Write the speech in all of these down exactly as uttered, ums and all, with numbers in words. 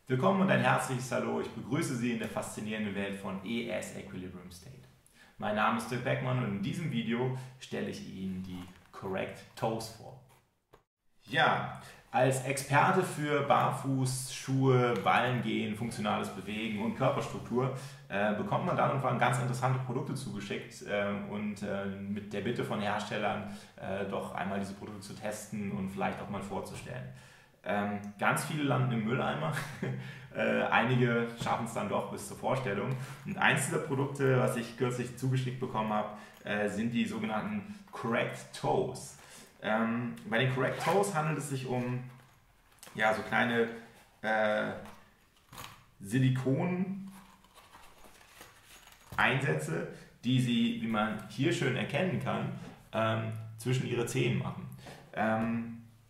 Willkommen und ein herzliches Hallo. Ich begrüße Sie in der faszinierenden Welt von E S Equilibrium State. Mein Name ist Dirk Beckmann und in diesem Video stelle ich Ihnen die Correct Toes vor. Ja, als Experte für Barfußschuhe, Ballengehen, funktionales Bewegen und Körperstruktur äh, bekommt man dann und wann ganz interessante Produkte zugeschickt äh, und äh, mit der Bitte von Herstellern äh, doch einmal diese Produkte zu testen und vielleicht auch mal vorzustellen. Ähm, ganz viele landen im Mülleimer, äh, einige schaffen es dann doch bis zur Vorstellung. Und eins dieser Produkte, was ich kürzlich zugeschickt bekommen habe, äh, sind die sogenannten Correct Toes. Ähm, bei den Correct Toes handelt es sich um ja, so kleine äh, Silikon-Einsätze, die Sie, wie man hier schön erkennen kann, ähm, zwischen Ihre Zehen machen. Ähm,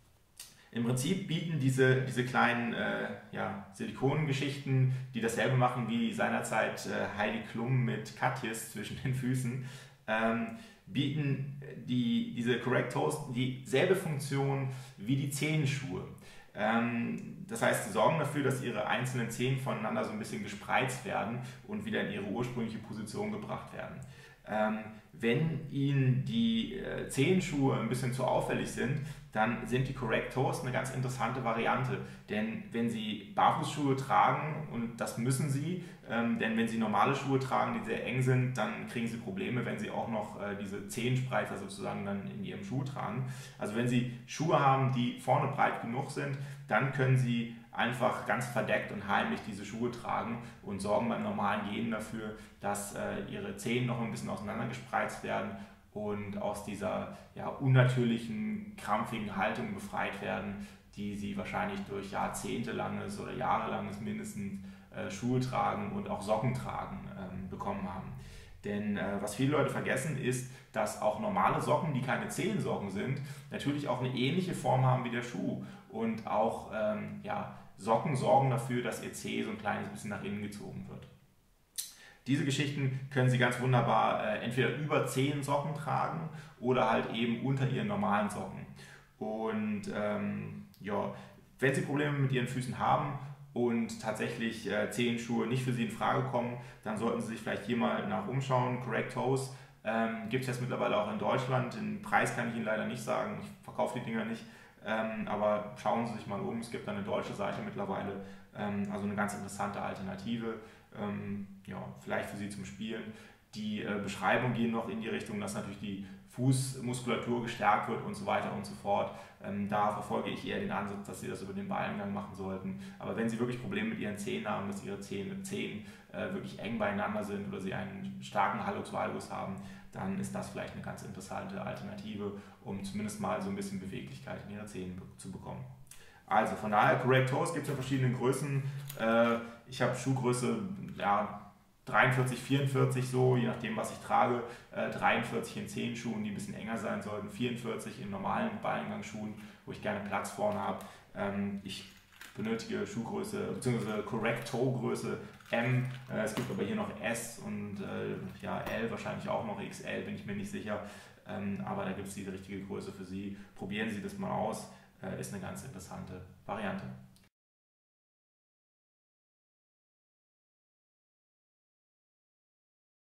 Im Prinzip bieten diese, diese kleinen äh, ja, Silikongeschichten, die dasselbe machen wie seinerzeit äh, Heidi Klum mit Katjes zwischen den Füßen, ähm, bieten die, diese Correct Toes dieselbe Funktion wie die Zehenschuhe. Ähm, das heißt, sie sorgen dafür, dass ihre einzelnen Zehen voneinander so ein bisschen gespreizt werden und wieder in ihre ursprüngliche Position gebracht werden. Ähm, wenn Ihnen die äh, Zehenschuhe ein bisschen zu auffällig sind, dann sind die Correct Toes eine ganz interessante Variante. Denn wenn Sie Barfußschuhe tragen, und das müssen Sie, ähm, denn wenn Sie normale Schuhe tragen, die sehr eng sind, dann kriegen Sie Probleme, wenn Sie auch noch äh, diese Zehenspreizer sozusagen dann in Ihrem Schuh tragen. Also wenn Sie Schuhe haben, die vorne breit genug sind, dann können Sie einfach ganz verdeckt und heimlich diese Schuhe tragen und sorgen beim normalen Gehen dafür, dass äh, Ihre Zehen noch ein bisschen auseinandergespreizt werden und aus dieser ja, unnatürlichen, krampfigen Haltung befreit werden, die Sie wahrscheinlich durch jahrzehntelanges oder jahrelanges mindestens äh, Schuhe tragen und auch Socken tragen ähm, bekommen haben. Denn äh, was viele Leute vergessen ist, dass auch normale Socken, die keine Zehensocken sind, natürlich auch eine ähnliche Form haben wie der Schuh. Und auch ähm, ja, Socken sorgen dafür, dass Ihr Zeh so ein kleines bisschen nach innen gezogen wird. Diese Geschichten können Sie ganz wunderbar äh, entweder über Zehensocken tragen oder halt eben unter Ihren normalen Socken. Und ähm, ja, wenn Sie Probleme mit Ihren Füßen haben und tatsächlich äh, Zehenschuhe nicht für Sie in Frage kommen, dann sollten Sie sich vielleicht hier mal nach umschauen. Correct Toes ähm, gibt es jetzt mittlerweile auch in Deutschland. Den Preis kann ich Ihnen leider nicht sagen, ich verkaufe die Dinger nicht. Ähm, aber schauen Sie sich mal um, es gibt eine deutsche Seite mittlerweile, ähm, also eine ganz interessante Alternative, ähm, ja, vielleicht für Sie zum Spielen. Die äh, Beschreibungen gehen noch in die Richtung, dass natürlich die Fußmuskulatur gestärkt wird und so weiter und so fort. Ähm, da verfolge ich eher den Ansatz, dass Sie das über den Ballengang machen sollten. Aber wenn Sie wirklich Probleme mit Ihren Zähnen haben, dass Ihre Zähne, Zehen äh, wirklich eng beieinander sind oder Sie einen starken Hallux valgus haben, dann ist das vielleicht eine ganz interessante Alternative, um zumindest mal so ein bisschen Beweglichkeit in Ihre Zähne zu bekommen. Also von daher, Correct Toes gibt es in verschiedenen Größen. Äh, ich habe Schuhgröße ja, dreiundvierzig, vierundvierzig so, je nachdem was ich trage. Äh, dreiundvierzig in Zehenschuhen, die ein bisschen enger sein sollten. vierundvierzig in normalen Ballengangschuhen, wo ich gerne Platz vorne habe. Ähm, ich benötige Schuhgröße bzw. Correct Toe Größe M. Äh, es gibt aber hier noch S und äh, ja, L, wahrscheinlich auch noch X L, bin ich mir nicht sicher. Ähm, aber da gibt es die richtige Größe für Sie. Probieren Sie das mal aus. Äh, ist eine ganz interessante Variante.